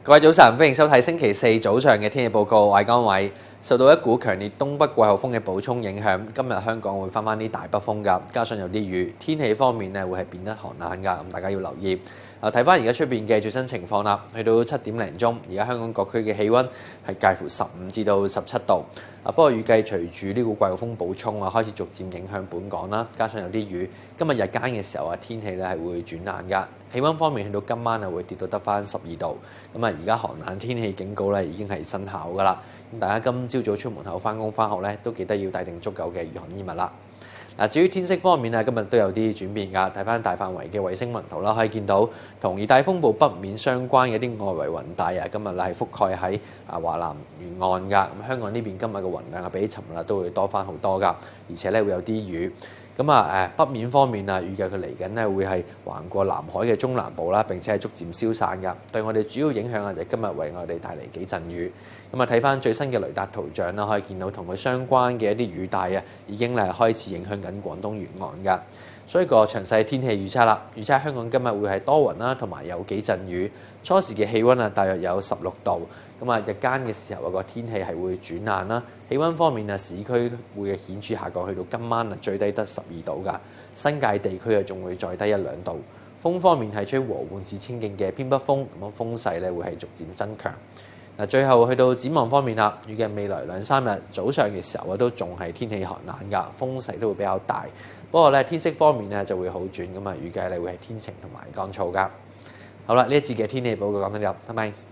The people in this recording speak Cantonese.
各位早晨，歡迎收睇星期四早上嘅天氣報告。我係江偉。受到一股強烈東北季候風嘅補充影響，今日香港會翻啲大北風㗎，加上有啲雨，天氣方面咧會係變得寒冷㗎，咁大家要留意。睇翻而家出邊嘅最新情況啦，去到7點零鐘，而家香港各區嘅氣温係介乎15至到17度。不過預計隨住呢股季候風補充開始逐漸影響本港啦，加上有啲雨，今日日間嘅時候天氣咧係會轉冷㗎。氣温方面去到今晚會跌到得翻12度。而家寒冷天氣警告咧已經係生效㗎啦。咁大家今朝早出門口翻工翻學咧，都記得要帶定足夠嘅御寒衣物啦。至於天色方面今日都有啲轉變㗎。睇翻大範圍嘅衛星雲圖啦，可以見到同熱帶風暴北面相關嘅啲外圍雲帶今日係覆蓋喺華南沿岸㗎。咁香港呢邊今日嘅雲量比尋日都會多翻好多㗎，而且咧會有啲雨。北面方面預計佢嚟緊咧會係橫過南海嘅中南部啦，並且係逐漸消散㗎。對我哋主要影響就係今日為我哋帶嚟幾陣雨。睇翻最新嘅雷達圖像啦，可以見到同佢相關嘅一啲雨帶已經係開始影響緊廣東沿岸㗎。所以個詳細天氣預測啦，預測香港今日會係多雲啦，同埋有幾陣雨。初時嘅氣温大約有16度。日間嘅時候個天氣係會轉冷啦。氣温方面市區會顯著下降，去到今晚最低得12度㗎。新界地區仲會再低1-2度。風方面係吹和緩至清勁嘅偏北風，咁風勢咧會係逐漸增強。最後去到展望方面啦，預計未來2-3日早上嘅時候都仲係天氣寒冷㗎，風勢都會比較大。不過咧天色方面就會好轉，預計會係天晴同埋乾燥㗎。好啦，呢一節嘅天氣報告講到呢度，拜拜。